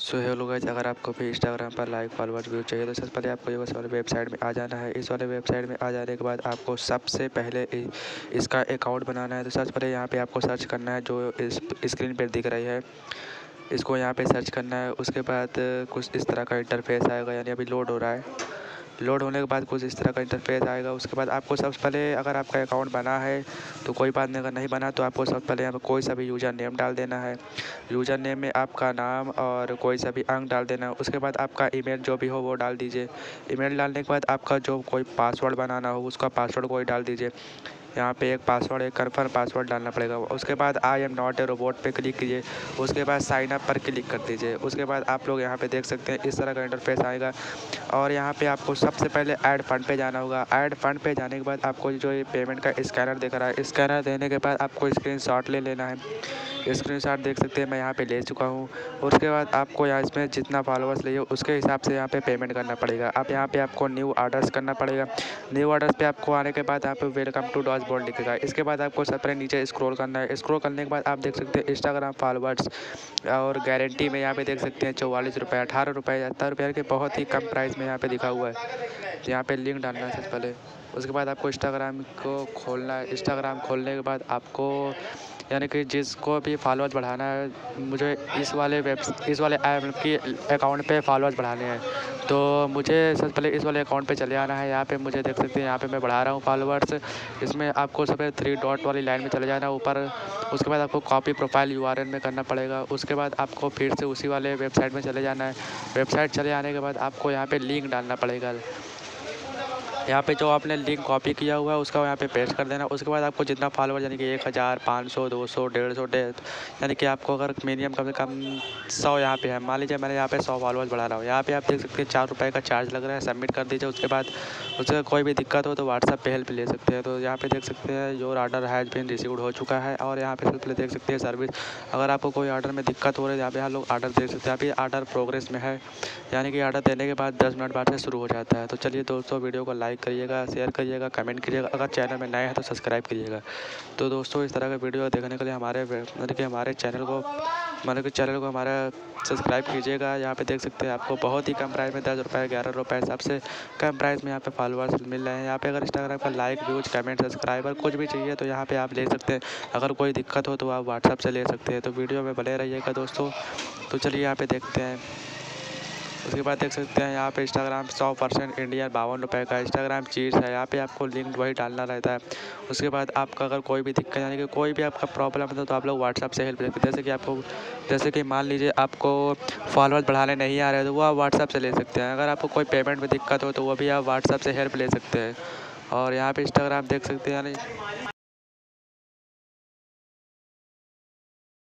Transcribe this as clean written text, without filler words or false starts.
So hello guys, अगर आपको भी इंस्टाग्राम पर लाइक फॉलोअर्स व्यू चाहिए तो सबसे पहले आपको ये वाले वेबसाइट में आ जाना है। इस वाले वेबसाइट में आ जाने के बाद आपको सबसे पहले इसका अकाउंट बनाना है। तो सबसे पहले यहाँ पे आपको सर्च करना है, जो इस स्क्रीन पर दिख रही है इसको यहाँ पे सर्च करना है। उसके बाद कुछ इस तरह का इंटरफेस आएगा, यानी अभी लोड हो रहा है। लोड होने के बाद कुछ इस तरह का इंटरफेस आएगा। उसके बाद आपको सबसे पहले, अगर आपका अकाउंट बना है तो कोई बात नहीं, अगर नहीं बना तो आपको सबसे पहले यहाँ पर कोई सा भी यूज़र नेम डाल देना है। यूज़र नेम में आपका नाम और कोई सा भी अंक डाल देना है। उसके बाद आपका ईमेल जो भी हो वो डाल दीजिए। ईमेल डालने के बाद आपका जो कोई पासवर्ड बनाना हो उसका पासवर्ड कोई डाल दीजिए। यहाँ पे एक पासवर्ड, एक कन्फर्म पासवर्ड डालना पड़ेगा। उसके बाद I am not a robot पे क्लिक कीजिए। उसके बाद साइन अप पर क्लिक कर दीजिए। उसके बाद आप लोग यहाँ पे देख सकते हैं इस तरह का इंटरफेस आएगा। और यहाँ पे आपको सबसे पहले ऐड फंड पे जाना होगा। ऐड फंड पे जाने के बाद आपको जो ये पेमेंट का स्कैनर दिख रहा है, स्कैनर देने के बाद आपको स्क्रीनशॉट ले लेना है। स्क्रीनशॉट देख सकते हैं मैं यहाँ पे ले चुका हूँ। उसके बाद आपको यहाँ इसमें जितना फॉलोअर्स लिए उसके हिसाब से यहाँ पे पेमेंट करना पड़ेगा। अब यहाँ पे आपको न्यू ऑर्डर्स करना पड़ेगा। न्यू ऑर्डर्स पे आपको आने के बाद यहाँ पे वेलकम टू डॉशबोर्ड लिखेगा। इसके बाद आपको सबसे नीचे स्क्रॉल करना है। स्क्रॉल करने के बाद आप देख सकते हैं इंस्टाग्राम फॉलोअर्स और गारंटी में यहाँ पे देख सकते हैं 44 रुपये, 18 रुपये, 70 रुपये के बहुत ही कम प्राइस में यहाँ पे लिखा हुआ है। तो यहाँ पे लिंक डालना है सबसे पहले। उसके बाद आपको इंस्टाग्राम को खोलना है। इंस्टाग्राम खोलने के बाद आपको, यानी कि जिसको भी फॉलोअर्स बढ़ाना है, मुझे इस वाले ऐप की अकाउंट पे फॉलोअर्स बढ़ाने हैं, तो मुझे सबसे पहले इस वाले अकाउंट पे चले आना है। यहाँ पे मुझे देख सकते हैं यहाँ पे मैं बढ़ा रहा हूँ फॉलोअर्स। इसमें आपको सबसे 3 डॉट वाली लाइन में चले जाना है ऊपर। उसके बाद आपको कॉपी प्रोफाइल यूआरएल में करना पड़ेगा। उसके बाद आपको फिर से उसी वाले वेबसाइट में चले जाना है। वेबसाइट चले आने के बाद आपको यहाँ पे लिंक डालना पड़ेगा। यहाँ पे जो आपने लिंक कॉपी किया हुआ है उसका यहाँ पे पेस्ट कर देना। उसके बाद आपको जितना फॉलोअर, यानी कि 1000, 500, 200, 150, यानी कि आपको अगर मिनिमम कम से कम 100 यहाँ पे है, मान लीजिए मैंने यहाँ पे 100 फॉलोअर्स बढ़ा रहा हूँ। यहाँ पे आप देख सकते हैं 4 रुपये का चार्ज लग रहा है। सबमिट कर दीजिए। उसके बाद उससे कोई भी दिक्कत हो तो व्हाट्सएप पे हेल्प ले सकते हैं। तो यहाँ पे देख सकते हैं your order has been received हो चुका है। और यहाँ पे सबसे पहले देख सकते हैं सर्विस। अगर आपको कोई ऑर्डर में दिक्कत हो रही है, यहाँ पे आप लोग ऑर्डर देख सकते हैं। अभी ऑर्डर प्रोग्रेस में है, यानी कि ऑर्डर देने के बाद 10 मिनट बाद से शुरू हो जाता है। तो चलिए दोस्तों, वीडियो को लाइक करिएगा, शेयर करिएगा, कमेंट कीजिएगा। अगर चैनल में नए हैं तो सब्सक्राइब कीजिएगा। तो दोस्तों, इस तरह का वीडियो देखने के लिए हमारे चैनल को हमारा सब्सक्राइब कीजिएगा। यहाँ पे देख सकते हैं आपको बहुत ही कम प्राइस में 10 रुपये, 11 रुपये, सबसे कम प्राइस में यहाँ पे फॉलोअर्स मिल रहे हैं। यहाँ पे अगर इंस्टाग्राम का लाइक, व्यूज, कमेंट, सब्सक्राइबर कुछ भी चाहिए तो यहाँ पे आप ले सकते हैं। अगर कोई दिक्कत हो तो आप व्हाट्सएप से ले सकते हैं। तो वीडियो में बने रहिएगा दोस्तों। तो चलिए यहाँ पे देखते हैं। उसके बाद देख सकते हैं यहाँ पे इंस्टाग्राम 100% इंडियन 52 रुपये का इंस्टाग्राम चीज़ है। यहाँ पे आपको लिंक वही डालना रहता है। उसके बाद आपका अगर कोई भी दिक्कत, यानी कि कोई भी आपका प्रॉब्लम है तो आप लोग व्हाट्सएप से हेल्प ले सकते हैं। जैसे कि मान लीजिए आपको फॉलोअर्स बढ़ाने नहीं आ रहे तो वो आप व्हाट्सएप से ले सकते हैं। अगर आपको कोई पेमेंट में दिक्कत हो तो वो भी आप व्हाट्सएप से हेल्प ले सकते हैं। और यहाँ पर इंस्टाग्राम देख सकते हैं, यानी